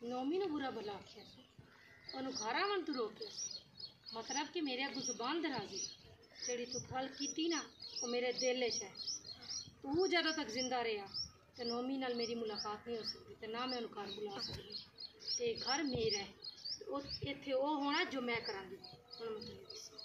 नौमी ने बुरा भला आख्या ओनू घर आवन तू रोके मतलब कि मेरे अगू जुबान दराजी जेड़ी तू गल कीती ना वो मेरे दिल च है। तू जदों तक जिंदा रहा तो नौमी नाल मेरी मुलाकात नहीं हो सकती तो ना मैं उन्हें घर बुला सकती ते घर मेरा है इत्थे वो होना जो मैं करांगी। हुण मैं तुहानूं दस्सां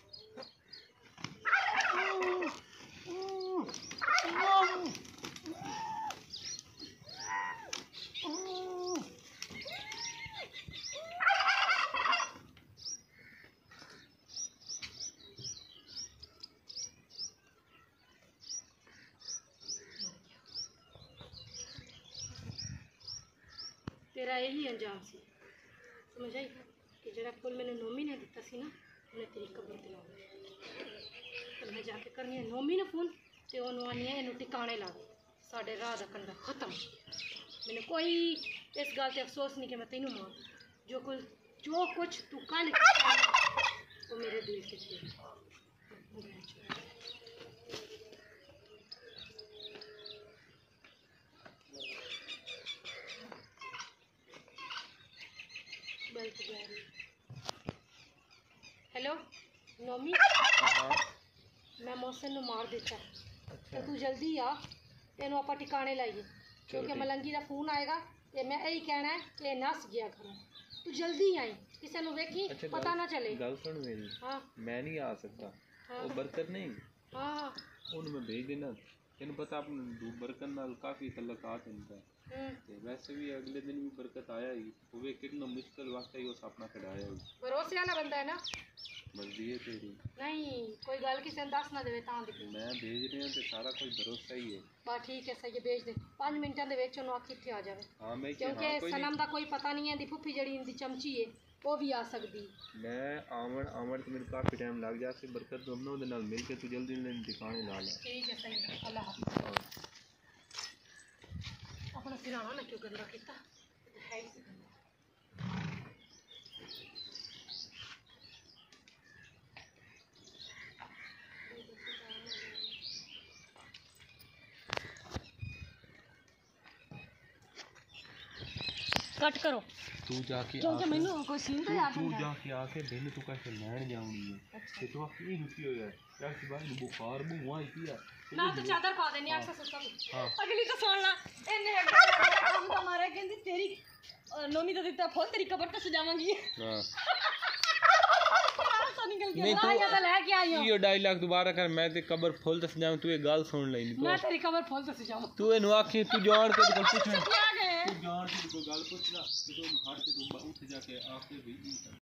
तेरा यही अंजाम सी समझ आई कि जरा फुल मैंने नौमी ने दिता सी ना उन्हें तेरी कबर ते लाउणा तो मैं जाके करनी है नौमी ने फोन तो उन्होंने आनी है इनू टिकाने ला साढ़े राह का कंधा खत्म। मैंने कोई इस गल से अफसोस नहीं कि मैं तेनों मार जो कुछ तू कल वो मेरे दिल से हेलो नौमी मैं मोहसिन नू मार दिता तो तू जल्दी आ तेनों आप टिकाने लाइए क्योंकि मलंगी का फोन आएगा तो मैं यही कहना है कि नस गया घरों तू जल्दी आई किसी को वेखी पता ना चले। गल सुन मेरी हाँ मैं नहीं आ सकता वो बरकत नहीं हाँ उन्हें मैं भेज देना तेन पता अपने बरकत नाल काफ़ी तल्लकात होता है वैसे भी अगले दिन भी बरकत आया ही वो कितना मुश्किल वक्त है वो सपना कढ़ाया ही भरोसे वाला बंदा है ना मर्जी है तेरी नहीं कोई गल किसी दस ना देवे तां दी मैं भेज रहा तो सारा कुछ भरोसा ही है। बस ठीक है सही है भेज दे 5 मिनटों के विच उन्होंने आखी इत्थे आ जावे हाँ मैं क्योंकि सनम का कोई पता नहीं है दी फुफी जड़ी इनकी चमची है वो भी आ सकती मैं आवन तो मेरे काफ़ी टाइम लग जाए बरकत दोनों दे नाल मिल के तू जल्दी ठिकाने ला ले। ठीक है सही है अल्लाह हाफिज़। अपना सिराना ना क्यों गंदा किया है ही से गंदा। कट करो तू जाके क्योंकि मैनू कोई सीन तो याद तू जाके आके दिन तू कैसे लैन जाऊंगी ते तू आके रुकी हो यार यार की बात बुखार बुआ किया ना तो चादर पा देनी आके सस्ता हां अगली तो सुन ला इन्ने हम तो मारे कहंदी तेरी नौमी तो दिता फुल तेरी कबर तो सजावांगी। हां तो निकल गया ना या तो लेके आई हूं यो डायलॉग दोबारा कर मैं ते कबर फुल तो सजाऊं तू ये गाल सुन लेनी मैं तेरी कबर फुल तो सजाऊं तू एनु आखी तू जान के कोई पूछ क्या गए तू जान के कोई गल पूछ ला तू हाथ से तू उठ जाके आके भी